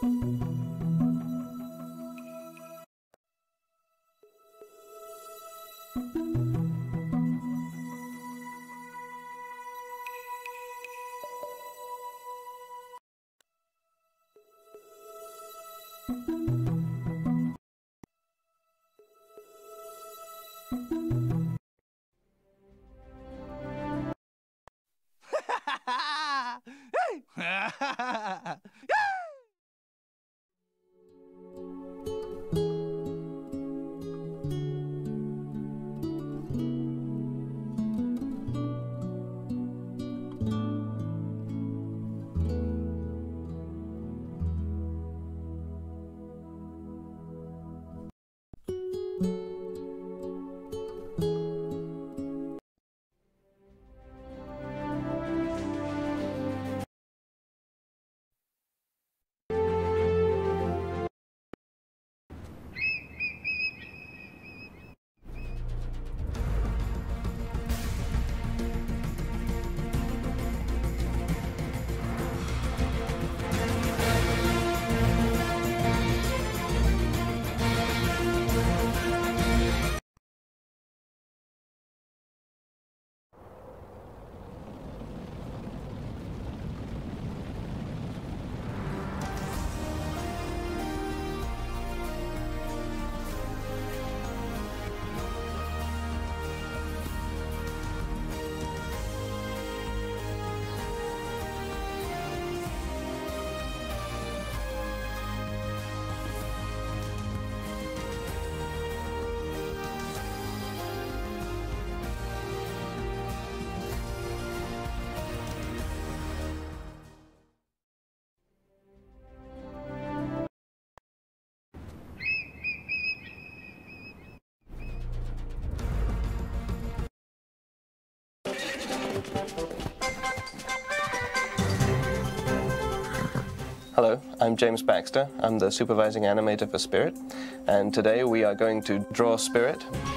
Hello, I'm James Baxter. I'm the supervising animator for Spirit, and today we are going to draw Spirit.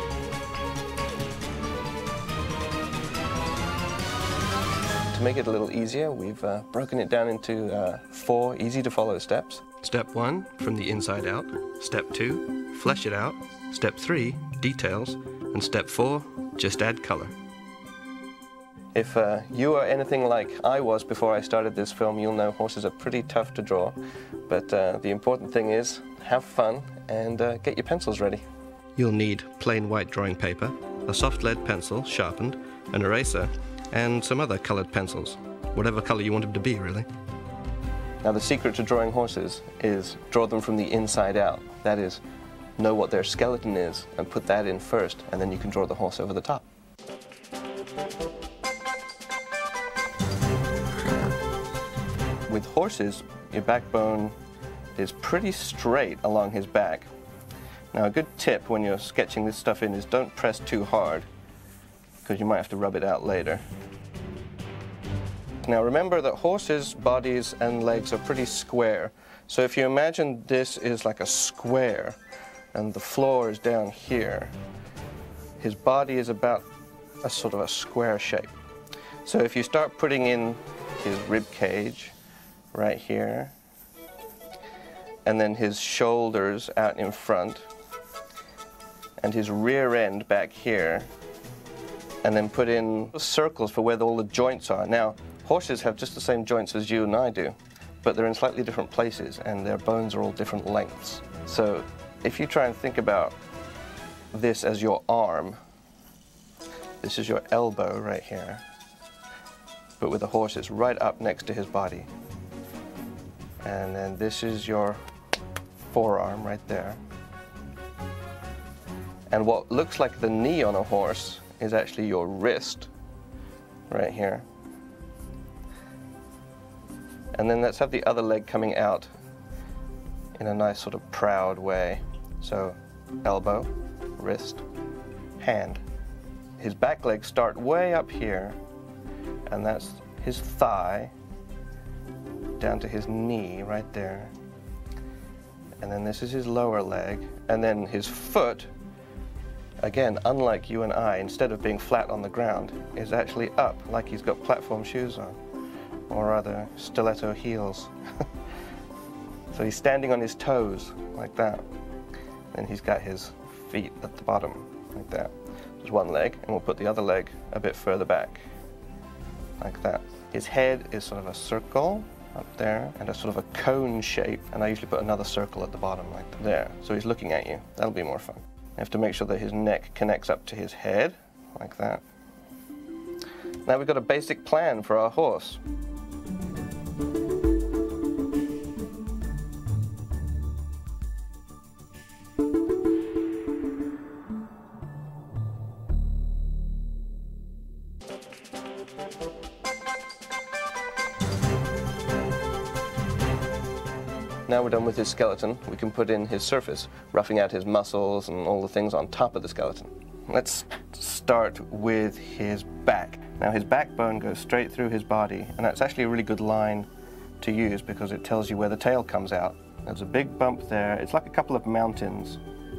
To make it a little easier, we've broken it down into 4 easy-to-follow steps. Step 1, from the inside out. Step 2, flesh it out. Step 3, details. And Step 4, just add color. If you are anything like I was before I started this film, you'll know horses are pretty tough to draw. But the important thing is, have fun and get your pencils ready. You'll need plain white drawing paper, a soft lead pencil, sharpened, an eraser, and some other colored pencils. Whatever color you want them to be, really. Now the secret to drawing horses is draw them from the inside out. That is, know what their skeleton is and put that in first, and then you can draw the horse over the top. With horses, your backbone is pretty straight along his back. Now a good tip when you're sketching this stuff in is don't press too hard, because you might have to rub it out later. Now remember that horses' bodies and legs are pretty square. So if you imagine this is like a square and the floor is down here, his body is about a sort of a square shape. So if you start putting in his rib cage right here, and then his shoulders out in front, and his rear end back here, and then put in circles for where all the joints are. Now, horses have just the same joints as you and I do, but they're in slightly different places, and their bones are all different lengths. So if you try and think about this as your arm, this is your elbow right here, but with the horse it's right up next to his body. And then this is your forearm right there. And what looks like the knee on a horse is actually your wrist right here. And then let's have the other leg coming out in a nice sort of proud way. So elbow, wrist, hand. His back legs start way up here, and that's his thigh down to his knee right there. And then this is his lower leg, and then his foot, again, unlike you and I, instead of being flat on the ground, is actually up like he's got platform shoes on, or rather stiletto heels. So he's standing on his toes, like that. And he's got his feet at the bottom, like that. There's one leg, and we'll put the other leg a bit further back, like that. His head is sort of a circle up there, and a sort of a cone shape, and I usually put another circle at the bottom, like there. So he's looking at you. That'll be more fun. You have to make sure that his neck connects up to his head, like that. Now we've got a basic plan for our horse. Now we're done with his skeleton, we can put in his surface, roughing out his muscles and all the things on top of the skeleton. Let's start with his back. Now his backbone goes straight through his body, and that's actually a really good line to use because it tells you where the tail comes out. There's a big bump there. It's like a couple of mountains,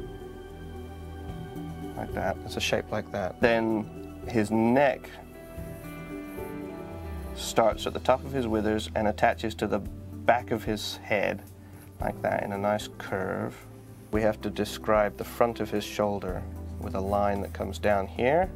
like that. It's a shape like that. Then his neck starts at the top of his withers and attaches to the back of his head, like that, in a nice curve. We have to describe the front of his shoulder with a line that comes down here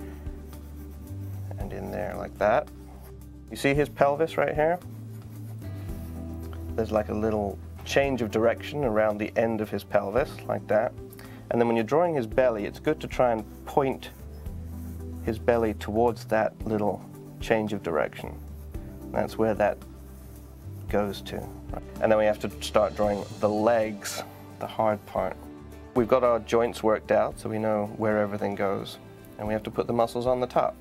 and in there, like that. You see his pelvis right here? There's like a little change of direction around the end of his pelvis, like that. And then when you're drawing his belly, it's good to try and point his belly towards that little change of direction. That's where that goes to. And then we have to start drawing the legs, the hard part. We've got our joints worked out so we know where everything goes, and we have to put the muscles on the top.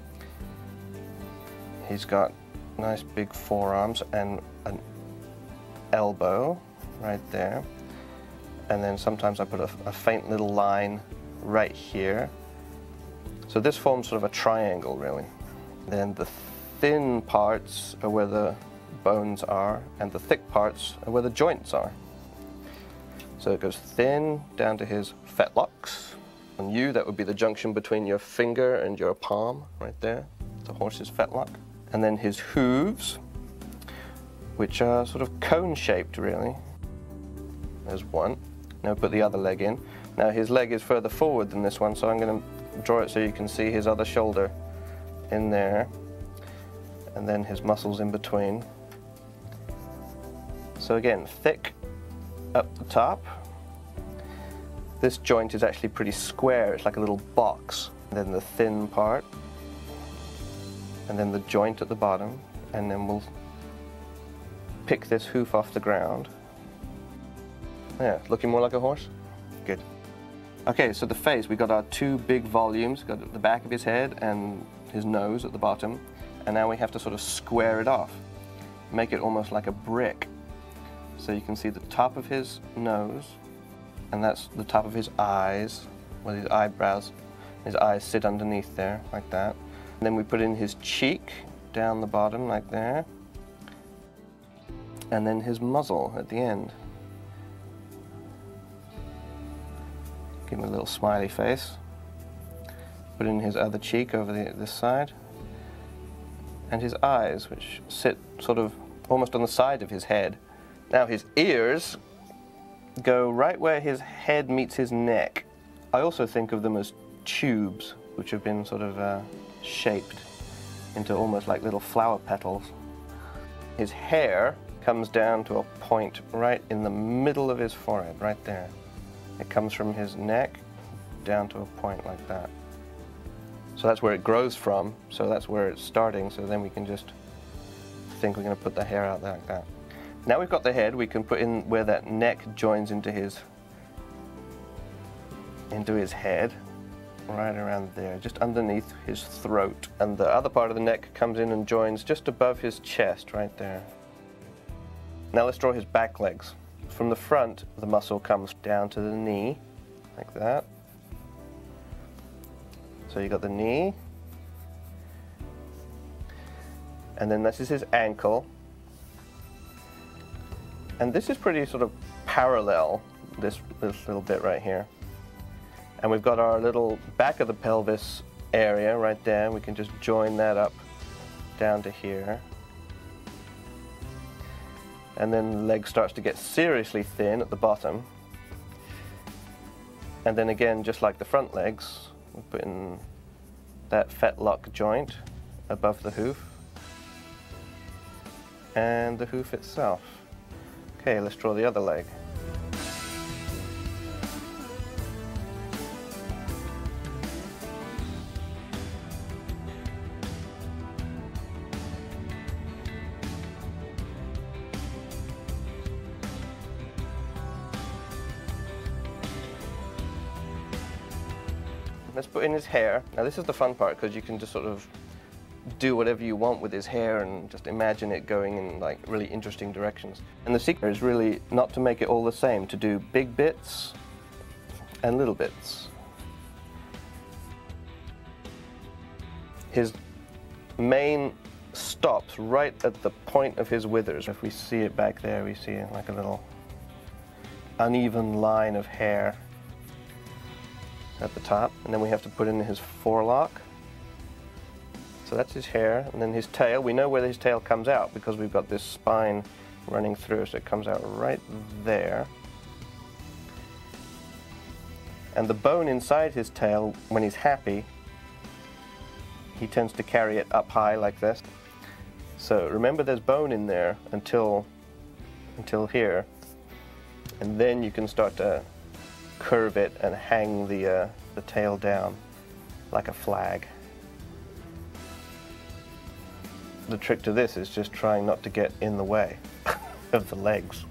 He's got nice big forearms and an elbow right there, and then sometimes I put a faint little line right here. So this forms sort of a triangle, really. Then the thin parts are where the bones are, and the thick parts are where the joints are. So it goes thin down to his fetlocks. On you, that would be the junction between your finger and your palm, right there, the horse's fetlock. And then his hooves, which are sort of cone-shaped, really. There's one. Now put the other leg in. Now his leg is further forward than this one, so I'm going to draw it so you can see his other shoulder in there, and then his muscles in between. So again, thick up the top. This joint is actually pretty square, it's like a little box. And then the thin part, and then the joint at the bottom, and then we'll pick this hoof off the ground. Yeah, looking more like a horse? Good. Okay, so the face, we got our two big volumes, got the back of his head and his nose at the bottom, and now we have to sort of square it off, make it almost like a brick. So you can see the top of his nose, and that's the top of his eyes, where his eyebrows, his eyes sit underneath there, like that. And then we put in his cheek, down the bottom, like there. And then his muzzle at the end. Give him a little smiley face. Put in his other cheek over this side. And his eyes, which sit sort of almost on the side of his head. Now his ears go right where his head meets his neck. I also think of them as tubes, which have been sort of shaped into almost like little flower petals. His hair comes down to a point right in the middle of his forehead, right there. It comes from his neck down to a point like that. So that's where it grows from, so that's where it's starting, so then we can just think we're going to put the hair out there like that. Now we've got the head, we can put in where that neck joins into his head, right around there, just underneath his throat. And the other part of the neck comes in and joins just above his chest, right there. Now let's draw his back legs. From the front, the muscle comes down to the knee, like that. So you got the knee, and then this is his ankle. And this is pretty sort of parallel, this little bit right here. And we've got our little back of the pelvis area right there. We can just join that up down to here. and then the leg starts to get seriously thin at the bottom. And then again, just like the front legs, we put in that fetlock joint above the hoof and the hoof itself. Okay, let's draw the other leg. Let's put in his hair. Now this is the fun part, because you can just sort of do whatever you want with his hair and just imagine it going in like really interesting directions. And the secret is really not to make it all the same, to do big bits and little bits. His mane stops right at the point of his withers. If we see it back there, we see like a little uneven line of hair at the top, and then we have to put in his forelock. So that's his hair, and then his tail. We know where his tail comes out because we've got this spine running through, so it comes out right there. And the bone inside his tail, when he's happy, he tends to carry it up high like this. So remember, there's bone in there until here, and then you can start to curve it and hang the tail down like a flag. The trick to this is just trying not to get in the way of the legs.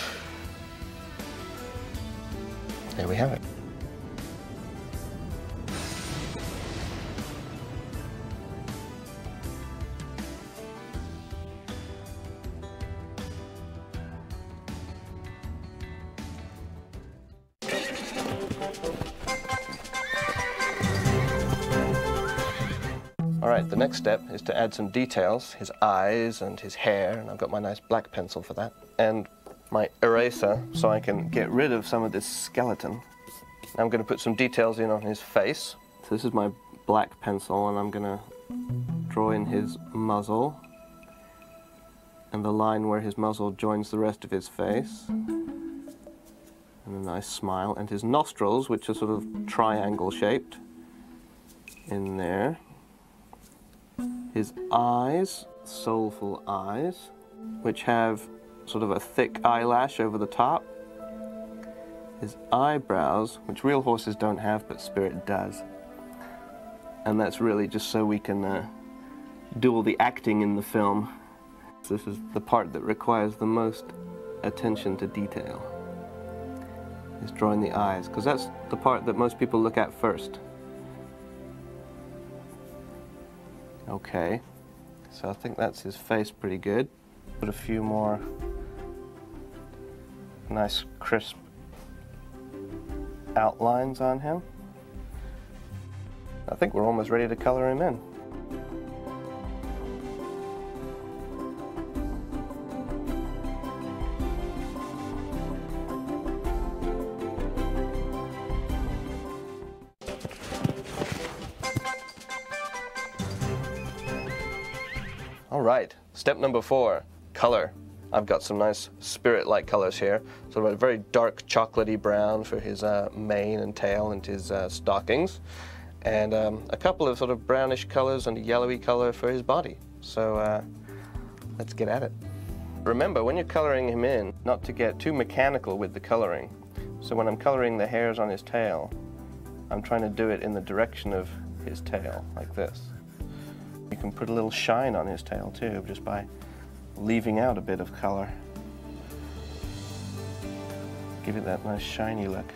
There we have it. Alright, the next step is to add some details, his eyes and his hair, and I've got my nice black pencil for that, and my eraser so I can get rid of some of this skeleton. Now I'm going to put some details in on his face. So this is my black pencil, and I'm going to draw in his muzzle and the line where his muzzle joins the rest of his face, and a nice smile, and his nostrils, which are sort of triangle shaped in there. His eyes, soulful eyes, which have sort of a thick eyelash over the top. His eyebrows, which real horses don't have, but Spirit does. And that's really just so we can do all the acting in the film. This is the part that requires the most attention to detail, is drawing the eyes, because that's the part that most people look at first. Okay, so I think that's his face pretty good. Put a few more nice crisp outlines on him. I think we're almost ready to color him in. All right, step number 4, color. I've got some nice Spirit-like colors here. So a very dark chocolatey brown for his mane and tail and his stockings, and a couple of sort of brownish colors and a yellowy color for his body. So let's get at it. Remember, when you're coloring him in, not to get too mechanical with the coloring. So when I'm coloring the hairs on his tail, I'm trying to do it in the direction of his tail, like this. You can put a little shine on his tail too, just by leaving out a bit of color. Give it that nice shiny look.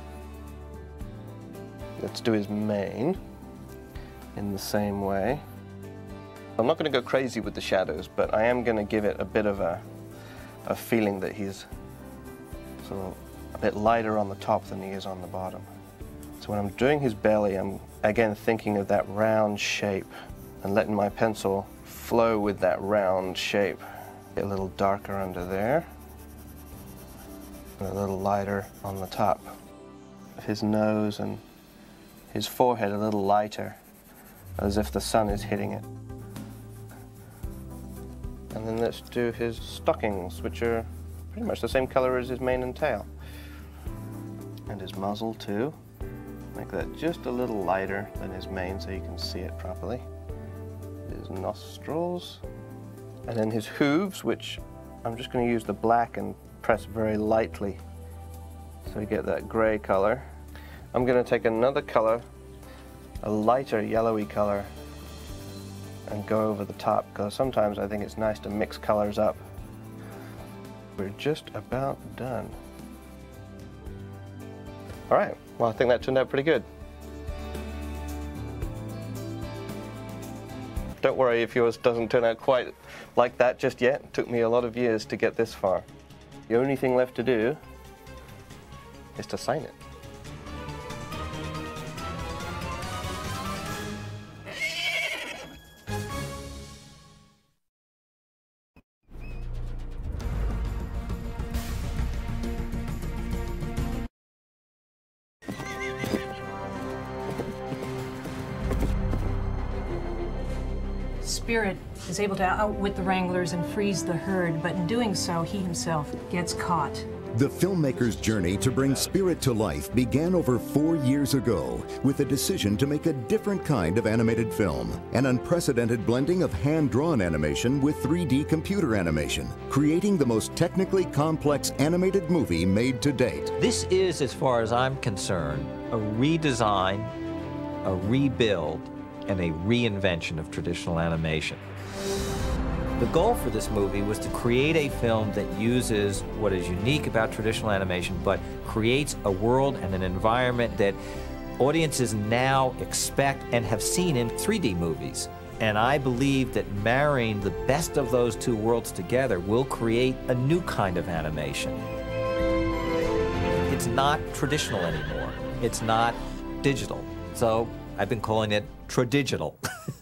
Let's do his mane in the same way. I'm not going to go crazy with the shadows, but I am going to give it a bit of a feeling that he's sort of a bit lighter on the top than he is on the bottom. So when I'm doing his belly, I'm again thinking of that round shape and letting my pencil flow with that round shape. Get a little darker under there, and a little lighter on the top. His nose and his forehead a little lighter, as if the sun is hitting it. And And then let's do his stockings, which are pretty much the same color as his mane and tail. And his muzzle too. Make that just a little lighter than his mane so you can see it properly. His nostrils. And then his hooves, which I'm just going to use the black and press very lightly so we get that gray color. I'm going to take another color, a lighter yellowy color, and go over the top, because sometimes I think it's nice to mix colors up. We're just about done. All right, well, I think that turned out pretty good. Don't worry if yours doesn't turn out quite like that just yet. It took me a lot of years to get this far. The only thing left to do is to sign it. Spirit is able to outwit the Wranglers and freeze the herd, but in doing so, he himself gets caught. The filmmaker's journey to bring Spirit to life began over 4 years ago with a decision to make a different kind of animated film, an unprecedented blending of hand-drawn animation with 3D computer animation, creating the most technically complex animated movie made to date. This is, as far as I'm concerned, a redesign, a rebuild, and a reinvention of traditional animation. The goal for this movie was to create a film that uses what is unique about traditional animation, but creates a world and an environment that audiences now expect and have seen in 3D movies. And I believe that marrying the best of those two worlds together will create a new kind of animation. It's not traditional anymore. It's not digital. So I've been calling it tradigital.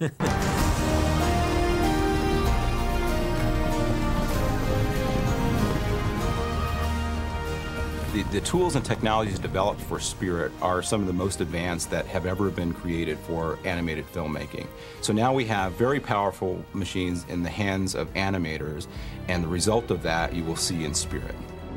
The tools and technologies developed for Spirit are some of the most advanced that have ever been created for animated filmmaking. So now we have very powerful machines in the hands of animators, and the result of that you will see in Spirit.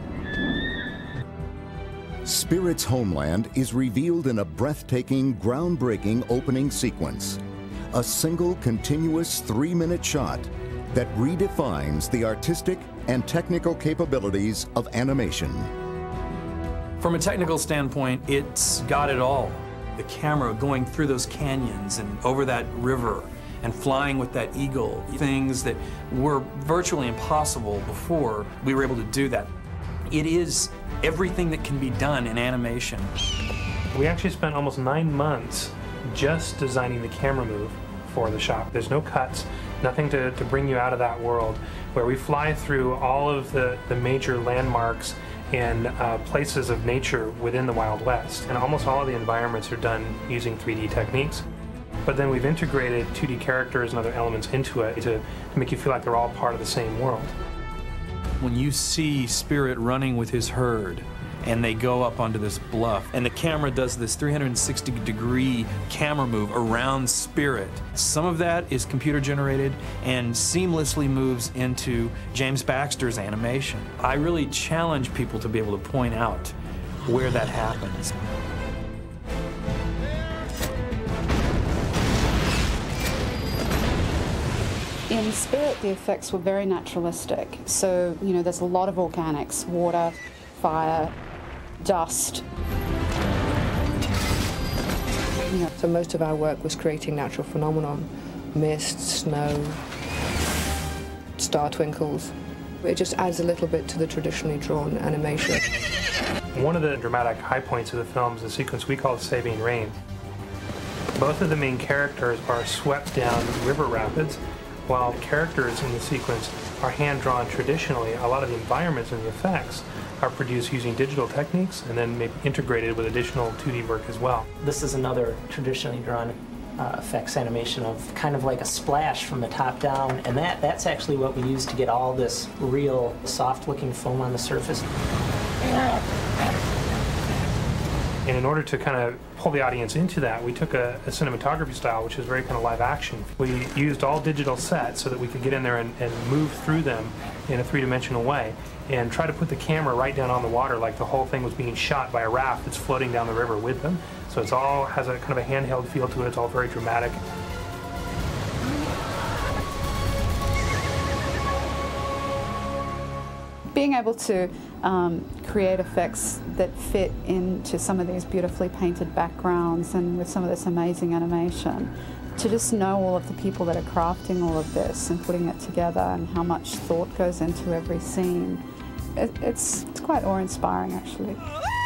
Spirit's homeland is revealed in a breathtaking, groundbreaking opening sequence. A single, continuous 3-minute shot that redefines the artistic and technical capabilities of animation. From a technical standpoint, it's got it all. The camera going through those canyons and over that river and flying with that eagle, things that were virtually impossible before we were able to do that. It is everything that can be done in animation. We actually spent almost 9 months just designing the camera move for the shop. There's no cuts, nothing to bring you out of that world, where we fly through all of the major landmarks and places of nature within the Wild West. And almost all of the environments are done using 3D techniques. But then we've integrated 2D characters and other elements into it to make you feel like they're all part of the same world. When you see Spirit running with his herd and they go up onto this bluff and the camera does this 360-degree camera move around Spirit, some of that is computer generated and seamlessly moves into James Baxter's animation. I really challenge people to be able to point out where that happens. In Spirit, the effects were very naturalistic. So, you know, there's a lot of organics: water, fire, dust. So most of our work was creating natural phenomenon: mist, snow, star twinkles. It just adds a little bit to the traditionally drawn animation. One of the dramatic high points of the film is a sequence we call Saving Rain. Both of the main characters are swept down river rapids, while the characters in the sequence are hand-drawn traditionally. A lot of the environments and the effects are produced using digital techniques and then maybe integrated with additional 2D work as well. This is another traditionally drawn effects animation of kind of like a splash from the top down, and that's actually what we use to get all this real soft-looking foam on the surface. And in order to kind of pull the audience into that, we took a cinematography style, which is very kind of live action. We used all digital sets so that we could get in there and move through them in a three-dimensional way and try to put the camera right down on the water like the whole thing was being shot by a raft that's floating down the river with them. So it's all has a kind of a handheld feel to it. It's all very dramatic. Being able to create effects that fit into some of these beautifully painted backgrounds and with some of this amazing animation, to just know all of the people that are crafting all of this and putting it together and how much thought goes into every scene, it's quite awe-inspiring, actually.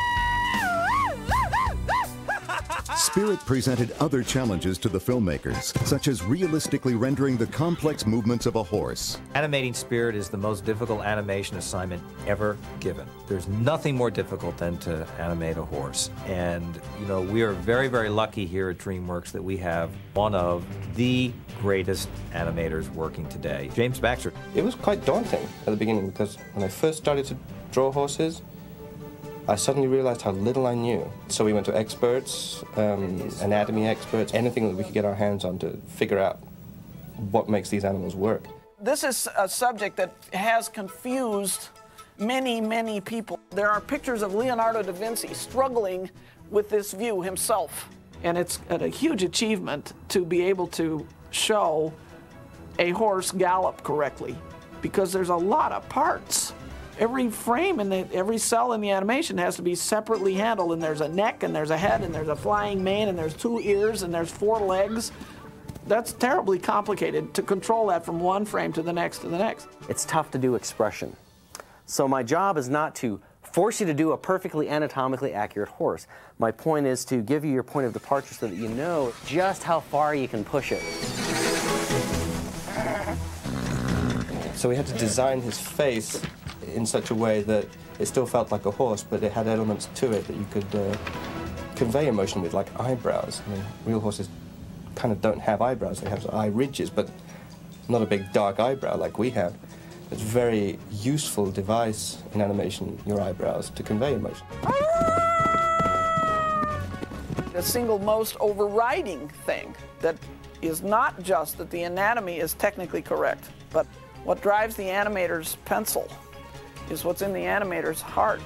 Spirit presented other challenges to the filmmakers, such as realistically rendering the complex movements of a horse. Animating Spirit is the most difficult animation assignment ever given. There's nothing more difficult than to animate a horse. And, you know, we are very, very lucky here at DreamWorks that we have one of the greatest animators working today, James Baxter. It was quite daunting at the beginning because when I first started to draw horses, I suddenly realized how little I knew. So we went to experts, anatomy experts, anything that we could get our hands on to figure out what makes these animals work. This is a subject that has confused many, many people. There are pictures of Leonardo da Vinci struggling with this view himself. And it's a huge achievement to be able to show a horse gallop correctly, because there's a lot of parts. Every frame and every cell in the animation has to be separately handled, and there's a neck, and there's a head, and there's a flying mane, and there's 2 ears, and there's 4 legs. That's terribly complicated to control that from one frame to the next to the next. It's tough to do expression. So my job is not to force you to do a perfectly anatomically accurate horse. My point is to give you your point of departure so that you know just how far you can push it. So we had to design his face in such a way that it still felt like a horse, but it had elements to it that you could convey emotion with, like eyebrows. I mean, real horses kind of don't have eyebrows. They have eye ridges, but not a big dark eyebrow like we have. It's a very useful device in animation, your eyebrows, to convey emotion. The single most overriding thing that is not just that the anatomy is technically correct, but what drives the animator's pencil is what's in the animator's heart.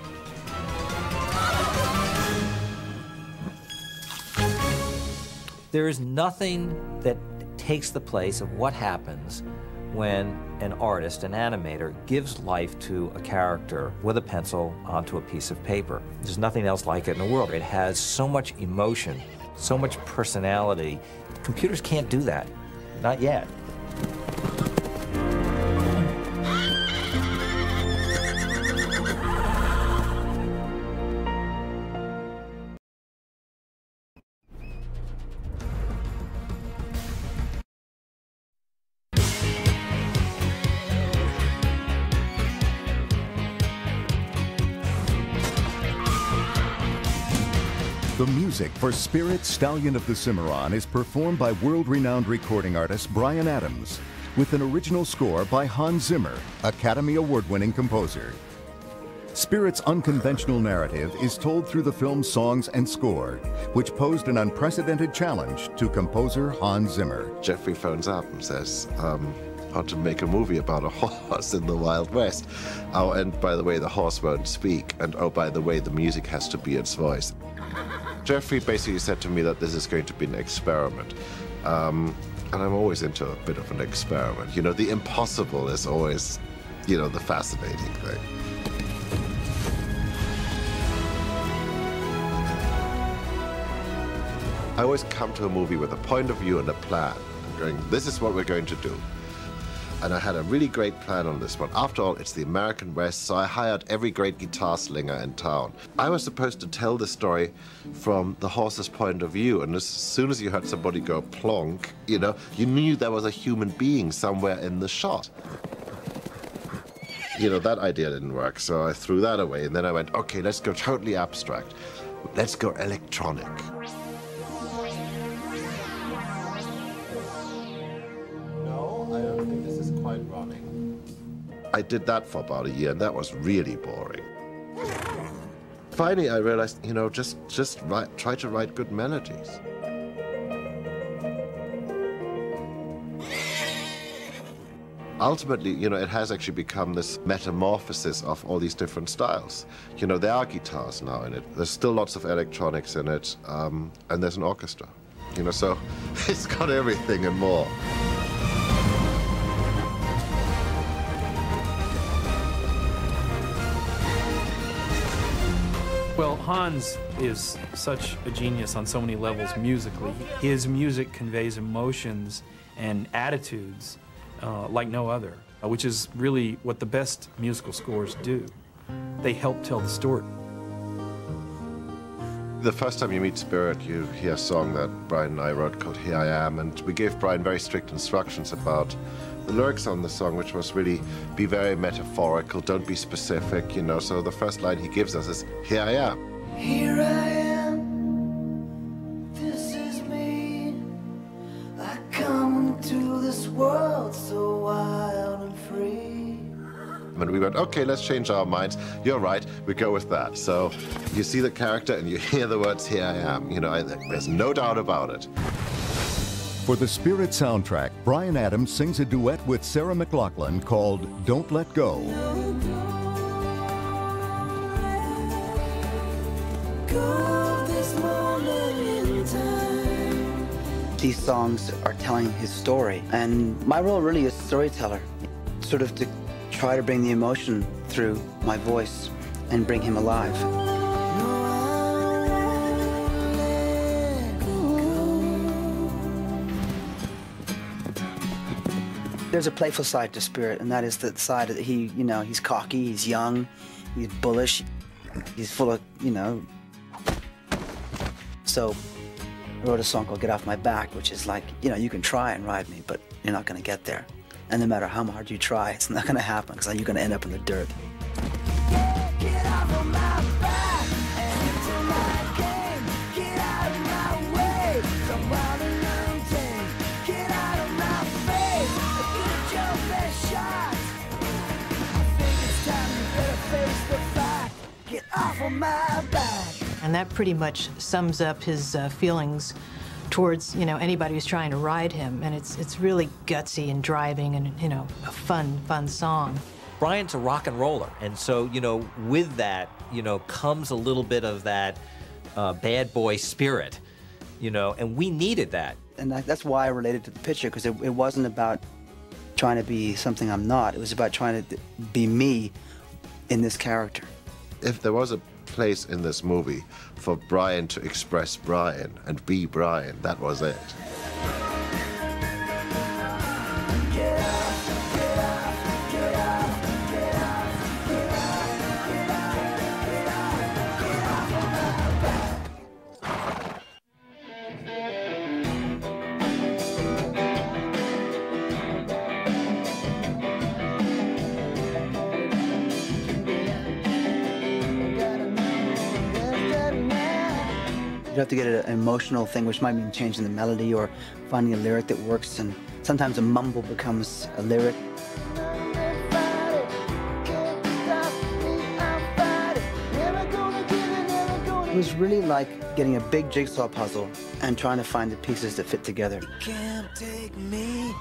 There is nothing that takes the place of what happens when an artist, an animator, gives life to a character with a pencil onto a piece of paper. There's nothing else like it in the world. It has so much emotion, so much personality. Computers can't do that, not yet. The music for Spirit, Stallion of the Cimarron is performed by world-renowned recording artist Bryan Adams, with an original score by Hans Zimmer, Academy Award-winning composer. Spirit's unconventional narrative is told through the film's songs and score, which posed an unprecedented challenge to composer Hans Zimmer. Jeffrey phones up and says, how to make a movie about a horse in the Wild West. Oh, and by the way, the horse won't speak. And oh, by the way, the music has to be its voice. Jeffrey basically said to me that this is going to be an experiment. And I'm always into a bit of an experiment. You know, the impossible is always, you know, the fascinating thing. I always come to a movie with a point of view and a plan. I'm going, this is what we're going to do. And I had a really great plan on this one. After all, it's the American West, so I hired every great guitar slinger in town. I was supposed to tell the story from the horse's point of view, and as soon as you heard somebody go plonk, you know, you knew there was a human being somewhere in the shot. You know, that idea didn't work, so I threw that away, and then I went, okay, let's go totally abstract. Let's go electronic. I did that for about a year, and that was really boring. Finally, I realized, you know, just try to write good melodies. Ultimately, you know, it has actually become this metamorphosis of all these different styles. You know, there are guitars now in it. There's still lots of electronics in it, and there's an orchestra. You know, so it's got everything and more. Well, Hans is such a genius on so many levels musically. His music conveys emotions and attitudes like no other, which is really what the best musical scores do. They help tell the story. The first time you meet Spirit, you hear a song that Brian and I wrote called Here I Am, and we gave Brian very strict instructions about the lyrics on the song, which was really be very metaphorical, don't be specific, you know. So the first line he gives us is, Here I am. Here I am, this is me. I come into this world so wild and free. And we went, okay, let's change our minds. You're right, we go with that. So you see the character and you hear the words, Here I am. You know, there's no doubt about it. For the Spirit soundtrack, Bryan Adams sings a duet with Sarah McLachlan called Don't Let Go. These songs are telling his story, and my role really is storyteller, sort of to try to bring the emotion through my voice and bring him alive. There's a playful side to Spirit, and that is the side that he, you know, he's cocky, he's young, he's bullish, he's full of, you know. So I wrote a song called Get Off My Back, which is like, you know, you can try and ride me, but you're not going to get there. And no matter how hard you try, it's not going to happen, because you're going to end up in the dirt. Get off of my back and into my game. Get out of my way. Come on and untamed. Get out of my face. Get your best shot. I think it's time you better face the fact. Get off of my back. And that pretty much sums up his feelings towards, you know, anybody who's trying to ride him. And it's really gutsy and driving and, you know, a fun song. Brian's a rock and roller, and so, you know, with that, you know, comes a little bit of that bad boy spirit, you know, and we needed that. And that's why I related to the picture, because it wasn't about trying to be something I'm not. It was about trying to be me in this character. If there was a place in this movie for Brian to express Brian and be Brian, that was it. You have to get an emotional thing, which might mean changing the melody or finding a lyric that works, and sometimes a mumble becomes a lyric. It was really like getting a big jigsaw puzzle and trying to find the pieces that fit together. Can't take me.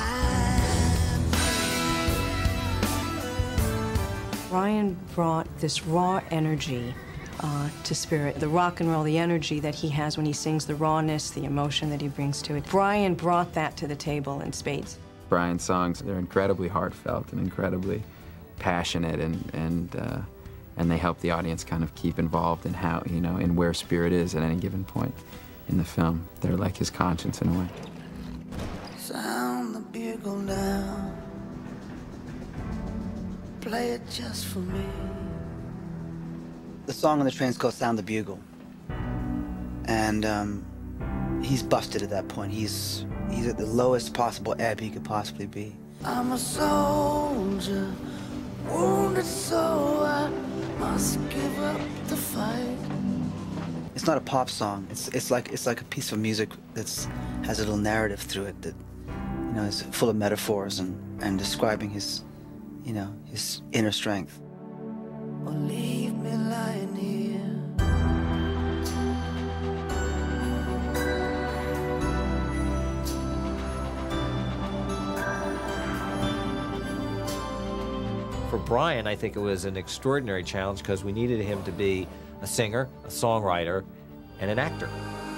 Brian brought this raw energy to Spirit. The rock and roll, the energy that he has when he sings, the rawness, the emotion that he brings to it. Brian brought that to the table in spades. Brian's songs, they're incredibly heartfelt and incredibly passionate, and they help the audience kind of keep involved in how, you know, in where Spirit is at any given point in the film. They're like his conscience in a way. Sound the bugle now. Play it just for me. The song on the train is called Sound the Bugle. And he's busted at that point. He's at the lowest possible ebb he could possibly be. I'm a soldier, wounded so I must give up the fight. It's not a pop song. It's like a piece of music that has a little narrative through it that, you know, is full of metaphors and describing his, you know, his inner strength. Or leave me lying here Brian, I think it was an extraordinary challenge because we needed him to be a singer, a songwriter, and an actor.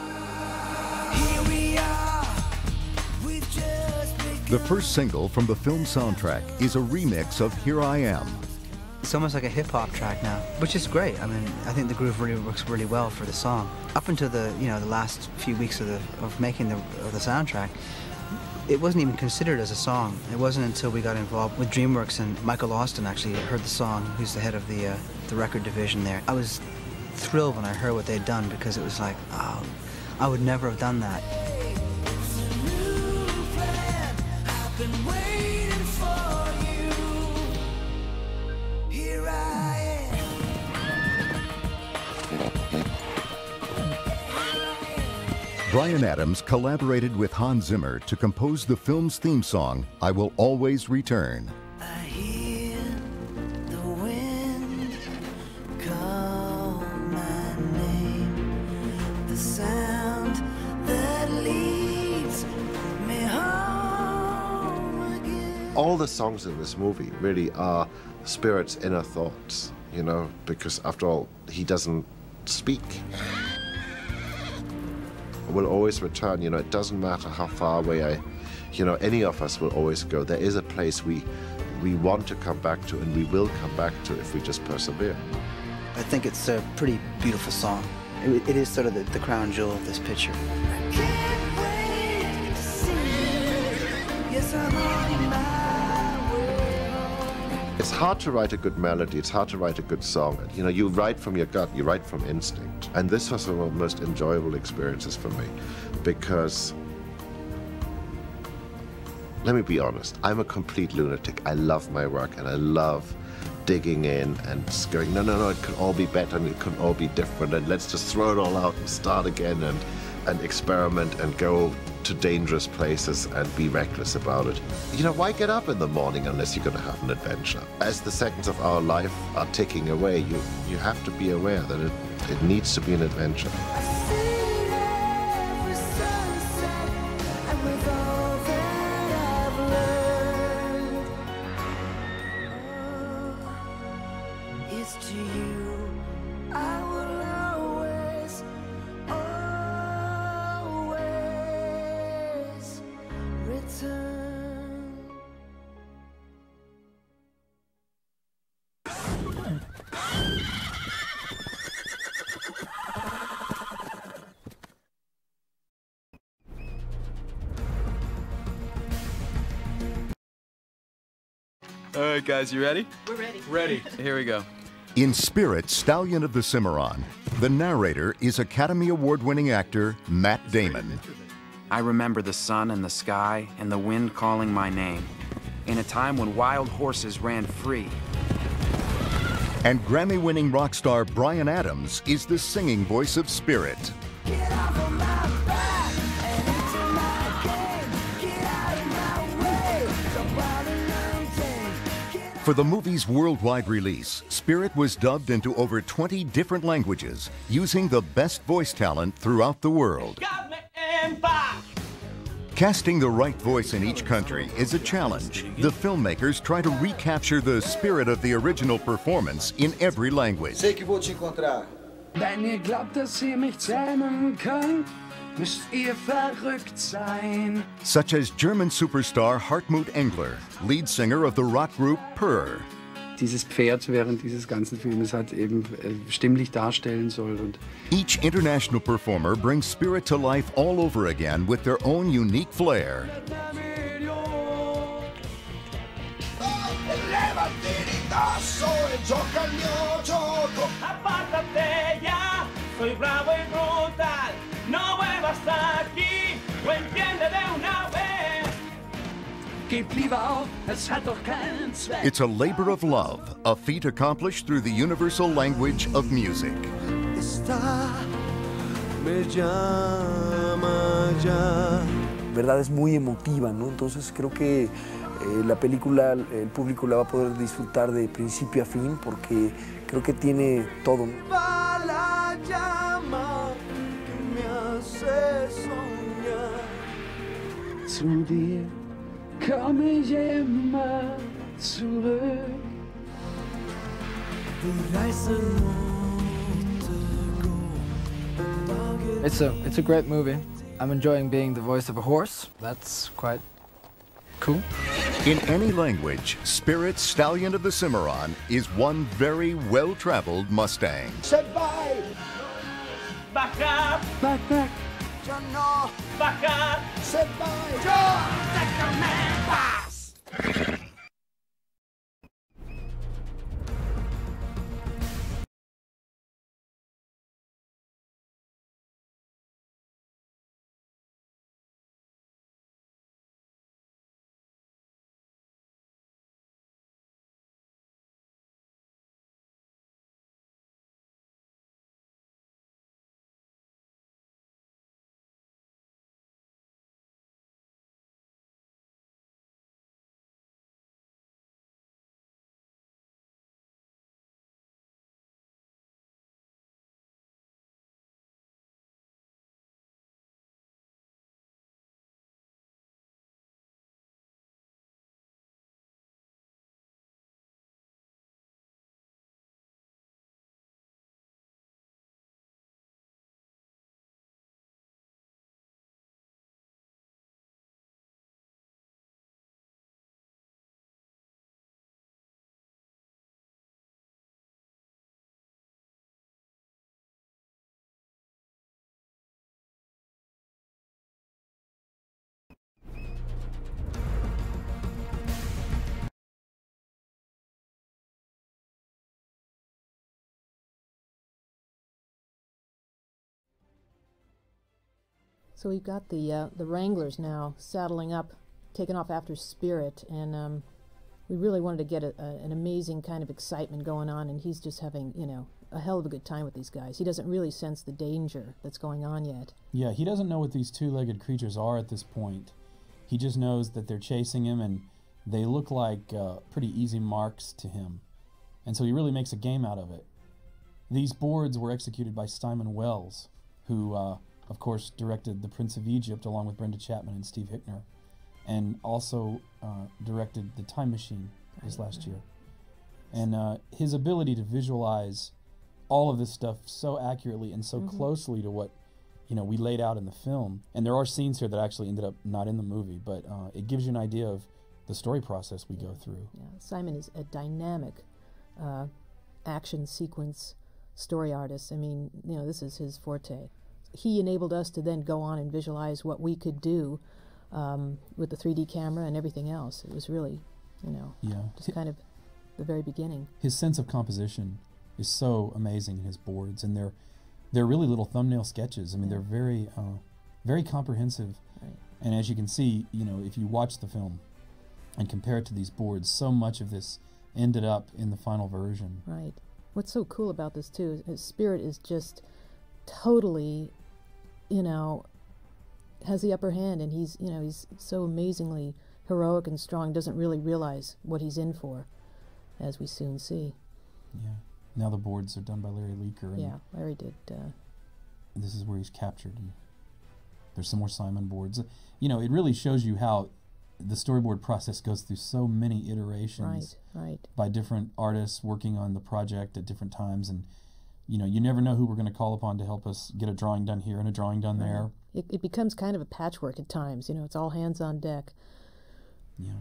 The first single from the film soundtrack is a remix of Here I Am. It's almost like a hip-hop track now, which is great. I mean, I think the groove really works really well for the song. Up until the last few weeks of making the soundtrack, it wasn't even considered as a song. It wasn't until we got involved with DreamWorks and Michael Austin actually heard the song, who's the head of the record division there. I was thrilled when I heard what they'd done because it was like, oh, I would never have done that. Bryan Adams collaborated with Hans Zimmer to compose the film's theme song, I Will Always Return. I hear the wind call my name, the sound that leads me home again. All the songs in this movie really are Spirit's inner thoughts, you know, because after all, he doesn't speak. Will always return, you know, it doesn't matter how far away any of us will always go. There is a place we want to come back to, and we will come back to if we just persevere. I think it's a pretty beautiful song. It is sort of the crown jewel of this picture. I can't wait to see you. Yes, I'm on my way home. It's hard to write a good melody, it's hard to write a good song. You know, you write from your gut, you write from instinct. And this was one of the most enjoyable experiences for me because, let me be honest, I'm a complete lunatic. I love my work and I love digging in and going, no, it could all be better and it could all be different and let's just throw it all out and start again and experiment and go to dangerous places and be reckless about it. You know, why get up in the morning unless you're going to have an adventure? As the seconds of our life are ticking away, you have to be aware that it needs to be an adventure. I see every sunset, and with all that I've learned, it's to you I will always, always return. All right, guys, you ready? We're ready. Ready. Here we go. In Spirit, Stallion of the Cimarron, the narrator is Academy Award-winning actor Matt Damon. I remember the sun and the sky and the wind calling my name, in a time when wild horses ran free. And Grammy-winning rock star Bryan Adams is the singing voice of Spirit. Get off of my back and into my game. Get out of my way. Jump out and untamed. For the movie's worldwide release, Spirit was dubbed into over 20 different languages, using the best voice talent throughout the world. Casting the right voice in each country is a challenge. The filmmakers try to recapture the spirit of the original performance in every language. Sei que vou te encontrar. Wenn ihr glaubt, dass ihr mich zähmen könnt, müsst ihr verrückt sein. Such as German superstar Hartmut Engler, lead singer of the rock group Purr. Dieses Pferd während dieses ganzen Filmes hat eben stimmlich darstellen soll. Und each international performer brings Spirit to life all over again with their own unique flair. Soy bravo y brutal, no vuelvas aquí, o entiende de una vez. Gib lieber auf, es hat doch keinen Zweck. It's a labor of love, a feat accomplished through the universal language of music. Verdad es muy emotiva, ¿no? Entonces creo que la película, el público la va a poder disfrutar de principio a fin porque creo que tiene todo. La llama que me hace soñar. Zu dir komm ich immer zurück. It's a great movie. I'm enjoying being the voice of a horse. That's quite cool. In any language, Spirit Stallion of the Cimarron is one very well-traveled Mustang. Set by! Back up! Back, back! John, no! Back up! Set by! John! Take your man pass! So we've got the Wranglers now saddling up, taking off after Spirit, and we really wanted to get an amazing kind of excitement going on, and he's just having, you know, a hell of a good time with these guys. He doesn't really sense the danger that's going on yet. Yeah, he doesn't know what these two-legged creatures are at this point. He just knows that they're chasing him, and they look like pretty easy marks to him. And so he really makes a game out of it. These boards were executed by Simon Wells, who, of course, directed The Prince of Egypt along with Brenda Chapman and Steve Hickner, and also directed The Time Machine this last year. And his ability to visualize all of this stuff so accurately and so closely to what, you know, we laid out in the film. And there are scenes here that actually ended up not in the movie, but it gives you an idea of the story process we go through. Yeah, Simon is a dynamic action sequence story artist. I mean, you know, this is his forte. He enabled us to then go on and visualize what we could do with the 3D camera and everything else. It was really, you know, just kind of the very beginning. His sense of composition is so amazing in his boards, and they're really little thumbnail sketches. I mean, they're very, very comprehensive. Right. And as you can see, you know, if you watch the film and compare it to these boards, so much of this ended up in the final version. Right. What's so cool about this too is Spirit is just totally, you know, has the upper hand, and he's, you know, he's so amazingly heroic and strong, doesn't really realize what he's in for, as we soon see. Yeah. Now the boards are done by Larry Leaker. And yeah, Larry did. This is where he's captured. And there's some more Simon boards. You know, it really shows you how the storyboard process goes through so many iterations. Right. By different artists working on the project at different times, and you know, you never know who we're going to call upon to help us get a drawing done here and a drawing done there. It becomes kind of a patchwork at times. You know, it's all hands on deck. Yeah.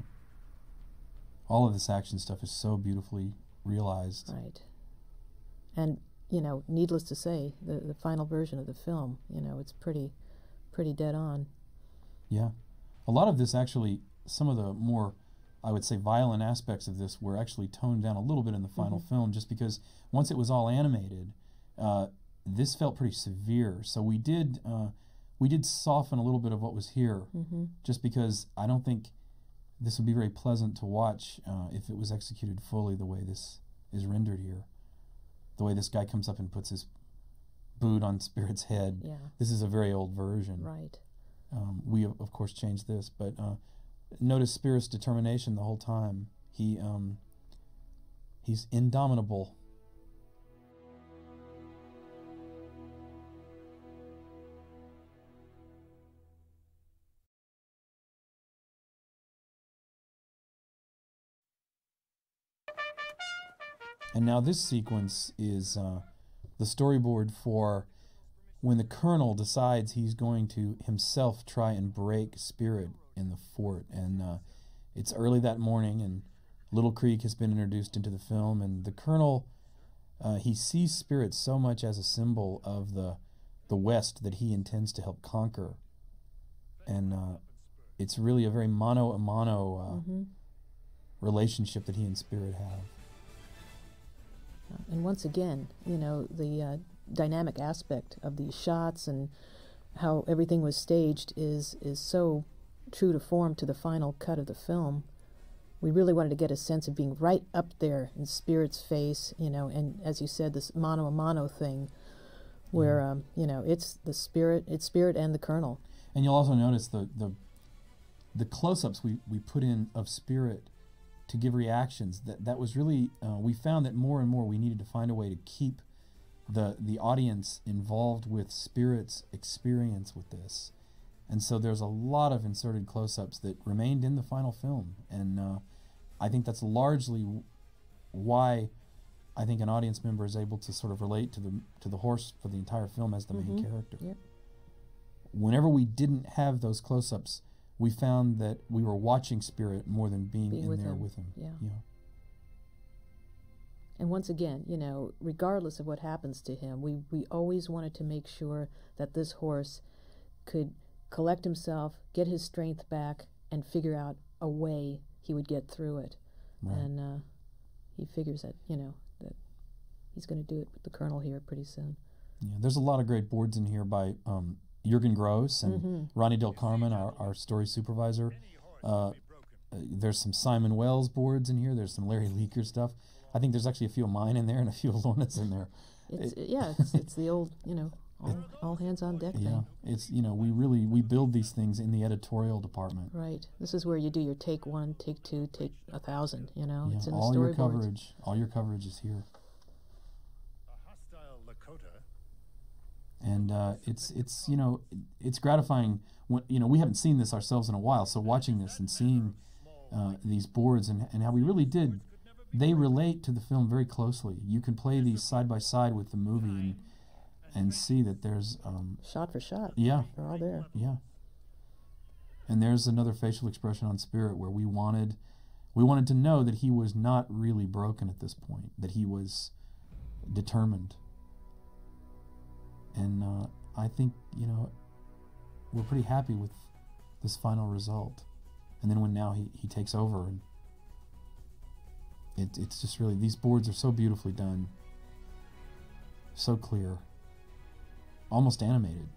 All of this action stuff is so beautifully realized. Right. And, you know, needless to say, the final version of the film, you know, it's pretty dead on. Yeah. A lot of this actually, some of the more, I would say, violent aspects of this were actually toned down a little bit in the final film, just because once it was all animated, this felt pretty severe. So we did soften a little bit of what was here, just because I don't think this would be very pleasant to watch if it was executed fully the way this is rendered here. The way this guy comes up and puts his boot on Spirit's head. Yeah. This is a very old version. Right. We, of course, changed this, but notice Spirit's determination the whole time. He's indomitable. And now this sequence is the storyboard for when the colonel decides he's going to himself try and break Spirit in the fort. And it's early that morning, and Little Creek has been introduced into the film, and the colonel, he sees Spirit so much as a symbol of the West that he intends to help conquer. And it's really a very mano-a-mano relationship that he and Spirit have. And once again, you know, the dynamic aspect of these shots and how everything was staged is so true to form to the final cut of the film. We really wanted to get a sense of being right up there in Spirit's face, you know, and as you said, this mano-a-mano thing, where you know, it's Spirit and the colonel. And you'll also notice the close-ups we put in of Spirit to give reactions. That was really, we found that more and more we needed to find a way to keep the audience involved with Spirit's experience with this. And so there's a lot of inserted close-ups that remained in the final film. And I think that's largely why I think an audience member is able to sort of relate to the horse for the entire film as the main character. Yep. Whenever we didn't have those close-ups, we found that we were watching Spirit more than being in there with him. Yeah. Yeah. And once again, you know, regardless of what happens to him, we always wanted to make sure that this horse could collect himself, get his strength back, and figure out a way he would get through it. Right. And he figures that, you know, that he's going to do it with the colonel here pretty soon. Yeah, there's a lot of great boards in here by Jürgen Gross and Ronnie Del Carmen, our story supervisor. There's some Simon Wells boards in here. There's some Larry Leaker stuff. I think there's actually a few of mine in there and a few of Lorna's in there. It's the old, you know, all hands on deck thing. It's, you know, we build these things in the editorial department. Right. This is where you do your take 1, take 2, take 1,000, you know. Yeah, it's in all the your storyboards. coverage, all your coverage is here. And it's you know, it's gratifying when, you know, we haven't seen this ourselves in a while, so watching this and seeing these boards and how we really did, they relate to the film very closely. You can play these side by side with the movie and see that there's shot for shot. Yeah, they're all there. Yeah. And there's another facial expression on Spirit where we wanted to know that he was not really broken at this point, that he was determined. And I think, you know, we're pretty happy with this final result. And then when now he takes over, and it's just really, these boards are so beautifully done, so clear, almost animated.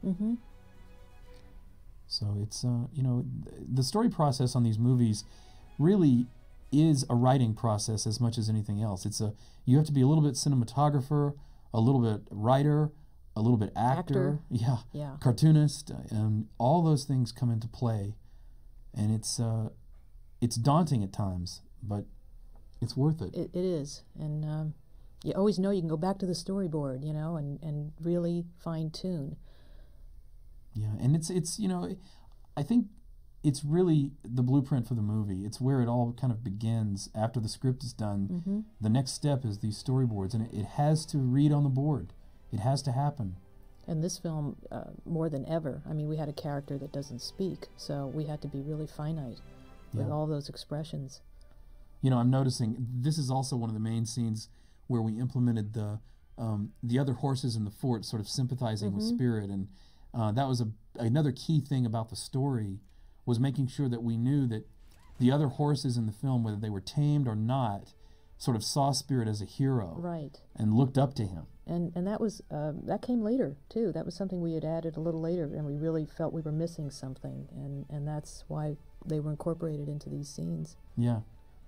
So it's, you know, the story process on these movies really is a writing process as much as anything else. You have to be a little bit cinematographer, a little bit writer, a little bit actor. Yeah, cartoonist, and all those things come into play, and it's daunting at times, but it's worth it. It is, and you always know you can go back to the storyboard, you know, and really fine tune. Yeah, and it's you know, I think it's really the blueprint for the movie. It's where it all kind of begins after the script is done. The next step is these storyboards, and it has to read on the board. It has to happen. And this film, more than ever, I mean, we had a character that doesn't speak, so we had to be really finite with all those expressions. You know, I'm noticing this is also one of the main scenes where we implemented the other horses in the fort sort of sympathizing with Spirit, and that was another key thing about the story, was making sure that we knew that the other horses in the film, whether they were tamed or not, sort of saw Spirit as a hero, right, and looked up to him. And that was that came later too. That was something we had added a little later, and we really felt we were missing something, and that's why they were incorporated into these scenes. Yeah.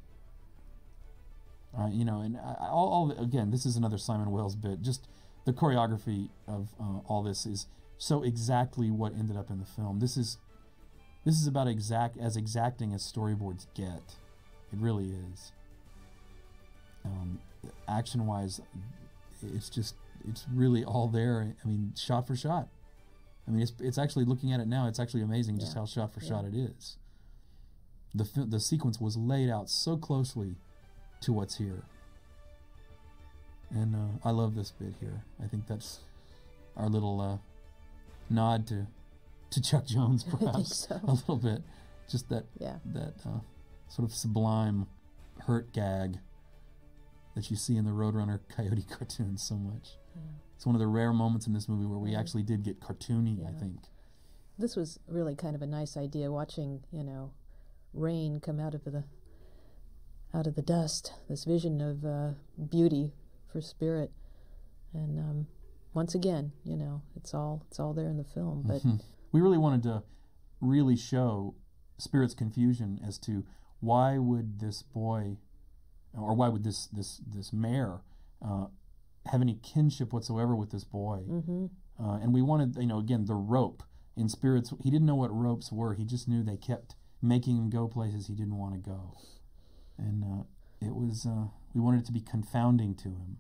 You know, and again, this is another Simon Wells bit. Just the choreography of all this is so exactly what ended up in the film. This is about as exacting as storyboards get. It really is. Action-wise, it's really all there. I mean, shot for shot. I mean, it's actually, looking at it now, it's actually amazing just how shot for shot it is. The sequence was laid out so closely to what's here. And I love this bit here. I think that's our little nod to Chuck Jones, perhaps. I think so. A little bit. Just that sort of sublime hurt gag that you see in the Roadrunner Coyote cartoons so much. Yeah. It's one of the rare moments in this movie where we actually did get cartoony, I think. This was really kind of a nice idea, watching, you know, rain come out of the dust, this vision of beauty for Spirit. And once again, you know, it's all there in the film. But we really wanted to really show Spirit's confusion as to why would this boy, or why would this mayor have any kinship whatsoever with this boy. And we wanted, you know, again, the rope in Spirit's, he didn't know what ropes were. He just knew they kept making him go places he didn't want to go. And it was, we wanted it to be confounding to him.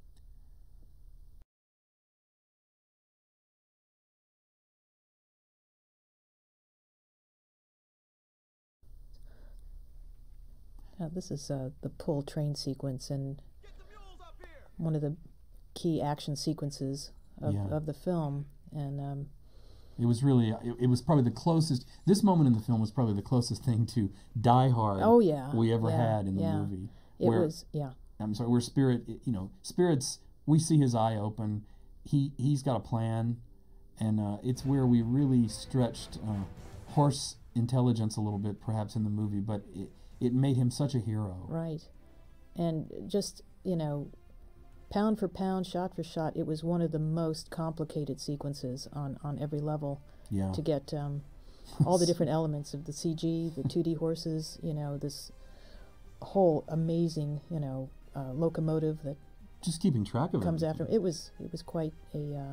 This is the pull train sequence, and one of the key action sequences of the film. And it was really, it was probably the closest, this moment in the film was probably the closest thing to Die Hard we ever had in the movie. I'm sorry, where Spirit, you know, Spirit's, we see his eye open, he's got a plan, and it's where we really stretched horse intelligence a little bit, perhaps, in the movie, but it made him such a hero. Right. And just, you know, pound for pound, shot for shot, it was one of the most complicated sequences on every level to get all the different elements of the CG, the 2D horses, you know, this whole amazing, you know, locomotive that just keeping track of comes after. It was quite a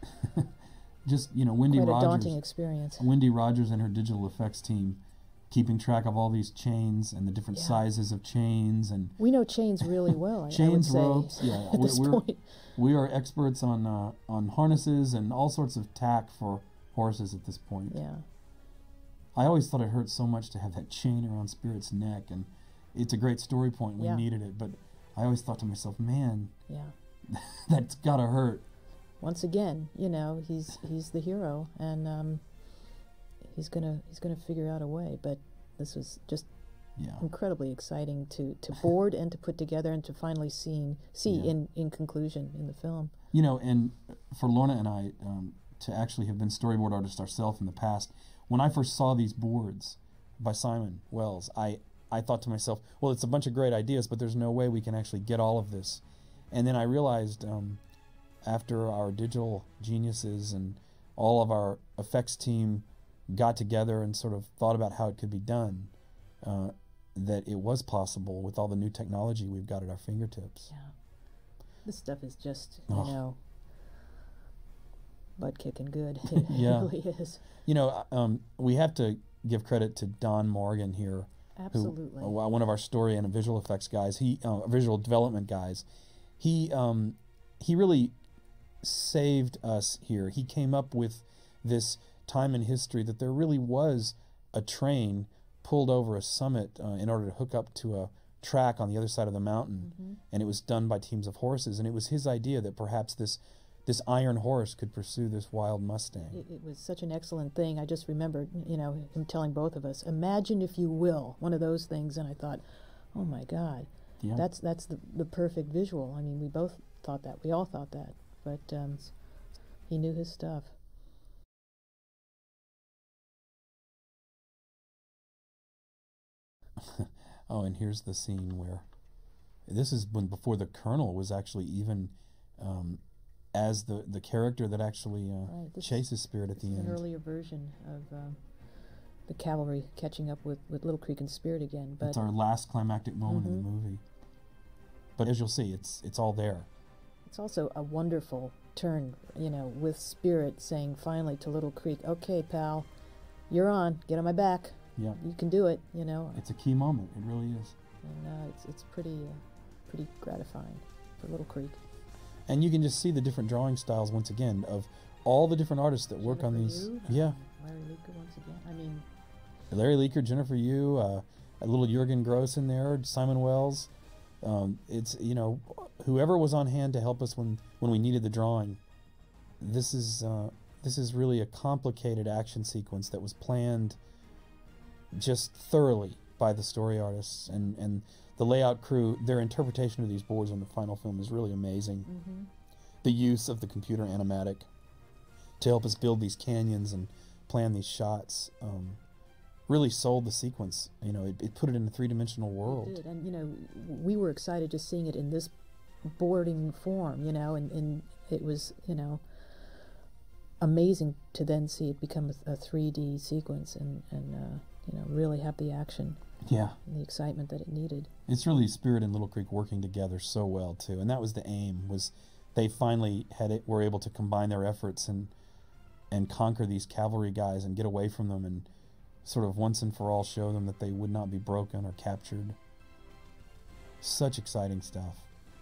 just, you know, Wendy quite Rogers, a daunting experience. Wendy Rogers and her digital effects team keeping track of all these chains and the different sizes of chains, and we know chains really well. Chains, I would ropes, say, at this point. We are experts on harnesses and all sorts of tack for horses at this point. Yeah. I always thought it hurt so much to have that chain around Spirit's neck, and it's a great story point. We needed it, but I always thought to myself, man, that's gotta hurt. Once again, you know, he's the hero, and he's gonna figure out a way. But this was just incredibly exciting to board and to put together and to finally see in conclusion in the film. You know, and for Lorna and I to actually have been storyboard artists ourselves in the past, when I first saw these boards by Simon Wells, I thought to myself, well, it's a bunch of great ideas, but there's no way we can actually get all of this. And then I realized after our digital geniuses and all of our effects team got together and sort of thought about how it could be done, that it was possible with all the new technology we've got at our fingertips. Yeah. This stuff is just, you know, butt-kicking good. It really is. You know, we have to give credit to Don Morgan here. Absolutely. Who, one of our story and visual effects guys, visual development guys. He really saved us here. He came up with this time in history that there really was a train pulled over a summit in order to hook up to a track on the other side of the mountain, and it was done by teams of horses, and it was his idea that perhaps this iron horse could pursue this wild Mustang. It was such an excellent thing. I just remembered, you know, him telling both of us, imagine if you will, one of those things, and I thought, oh my God, that's the perfect visual. I mean, we both thought that, we all thought that, but he knew his stuff. Oh, and here's the scene where this is before the Colonel was actually even as the character that actually chases Spirit at the end. An earlier version of the cavalry catching up with Little Creek and Spirit again. But it's our last climactic moment in the movie. But as you'll see, it's all there. It's also a wonderful turn, you know, with Spirit saying finally to Little Creek, "Okay, pal, you're on. Get on my back. Yeah, you can do it." You know, it's a key moment. It really is. And it's pretty gratifying for Little Creek. And you can just see the different drawing styles once again of all the different artists that work on these. Yeah. Larry Leaker once again. I mean, Larry Leaker, Jennifer Yu, a little Jürgen Gross in there, Simon Wells. It's, you know, whoever was on hand to help us when we needed the drawing. This is really a complicated action sequence that was planned just thoroughly by the story artists and the layout crew. Their interpretation of these boards in the final film is really amazing. Mm-hmm. The use of the computer animatic to help us build these canyons and plan these shots really sold the sequence. You know, it put it in a three-dimensional world. It did, and you know, we were excited just seeing it in this boarding form, you know, and it was, you know, amazing to then see it become a 3D sequence and you know, really have the action. Yeah. And the excitement that it needed. It's really Spirit and Little Creek working together so well too, and that was the aim. Was they finally were able to combine their efforts and conquer these cavalry guys and get away from them and sort of once and for all show them that they would not be broken or captured. Such exciting stuff.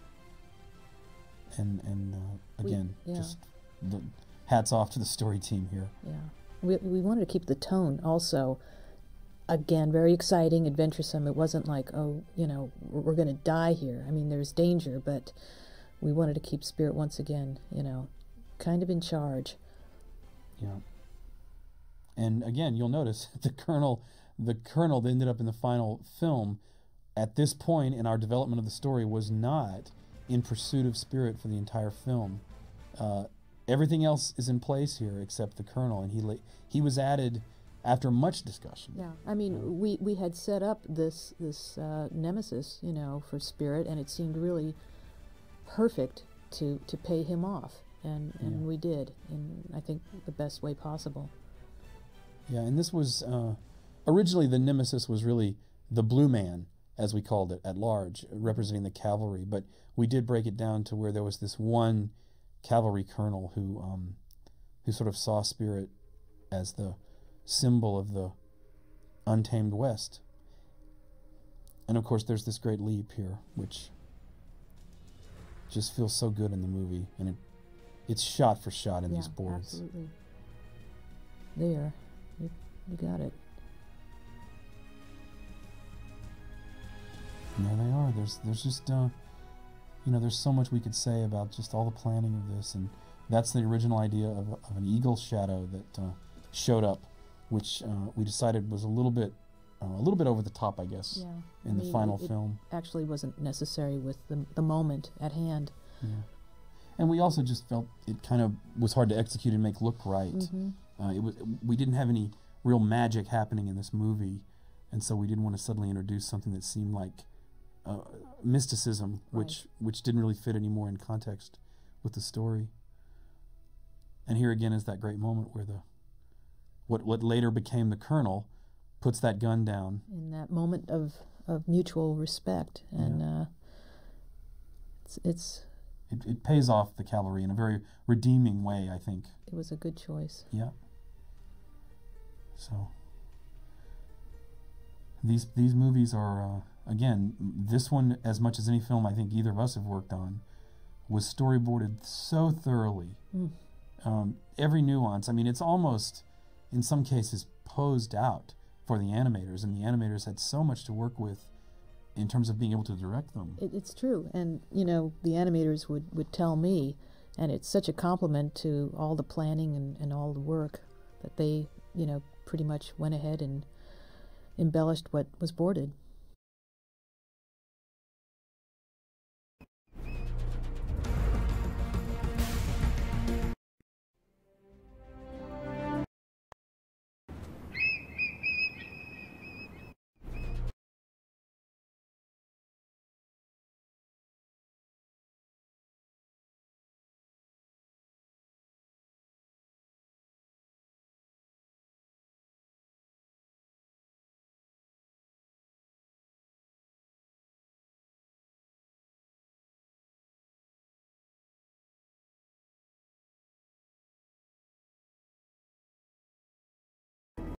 And again, just the hats off to the story team here. Yeah, we wanted to keep the tone also. Again, very exciting, adventuresome. It wasn't like, oh, you know, we're going to die here. I mean, there's danger, but we wanted to keep Spirit once again, you know, kind of in charge. Yeah. And again, you'll notice the colonel that ended up in the final film, at this point in our development of the story, was not in pursuit of Spirit for the entire film. Everything else is in place here except the colonel, and he was added after much discussion. Yeah, I mean, we had set up this nemesis, you know, for Spirit, and it seemed really perfect to pay him off, and we did, in I think the best way possible. Yeah, and this was originally the nemesis was really the Blue Man, as we called it, at large, representing the cavalry. But we did break it down to where there was this one cavalry colonel who sort of saw Spirit as the symbol of the untamed West. And of course, there's this great leap here, which just feels so good in the movie, and it's shot for shot in these boards. Absolutely. There, you got it. And there they are. There's just you know, there's so much we could say about just all the planning of this, and that's the original idea of an eagle shadow that showed up, which we decided was a little bit over the top, I guess, in the final film. Actually wasn't necessary with the moment at hand. Yeah. And we also just felt it kind of was hard to execute and make look right. Mm-hmm. We didn't have any real magic happening in this movie, and so we didn't want to suddenly introduce something that seemed like mysticism, which didn't really fit anymore in context with the story. And here again is that great moment where what later became the colonel puts that gun down. In that moment of mutual respect, and it pays off the cavalry in a very redeeming way, I think. It was a good choice. Yeah. So these movies are again, this one, as much as any film I think either of us have worked on, was storyboarded so thoroughly. Every nuance. I mean, it's almost in some cases posed out for the animators, and the animators had so much to work with in terms of being able to direct them. It's true, and you know, the animators would tell me, and it's such a compliment to all the planning and all the work that they, you know, pretty much went ahead and embellished what was boarded.